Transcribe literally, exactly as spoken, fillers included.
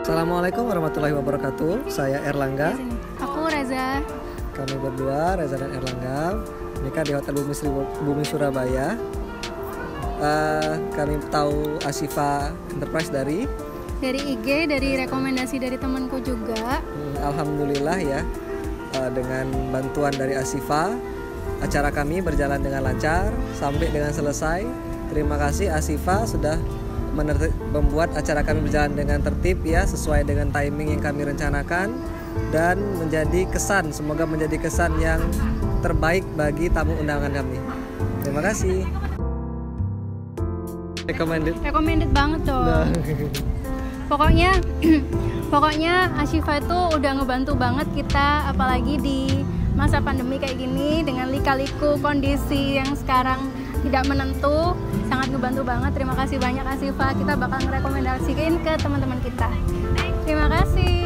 Assalamualaikum warahmatullahi wabarakatuh. Saya Erlangga. Aku Reza. Kami berdua, Reza dan Erlangga, nikah di Hotel Bumi, Sri, Bumi Surabaya. Uh, kami tahu Asifa Enterprise dari dari I G, dari rekomendasi dari temanku juga. Hmm, Alhamdulillah ya, uh, dengan bantuan dari Asifa, acara kami berjalan dengan lancar sampai dengan selesai. Terima kasih Asifa sudah membuat acara kami berjalan dengan tertib ya, sesuai dengan timing yang kami rencanakan dan menjadi kesan, semoga menjadi kesan yang terbaik bagi tamu undangan kami. Terima kasih. Recommended. Recommended banget dong. Nah. Pokoknya pokoknya Asifa itu udah ngebantu banget kita, apalagi di masa pandemi kayak gini dengan lika-liku kondisi yang sekarang tidak menentu, sangat ngebantu banget. Terima kasih banyak Asifa, kita bakal ngerekomendasiin ke teman-teman kita. Terima kasih.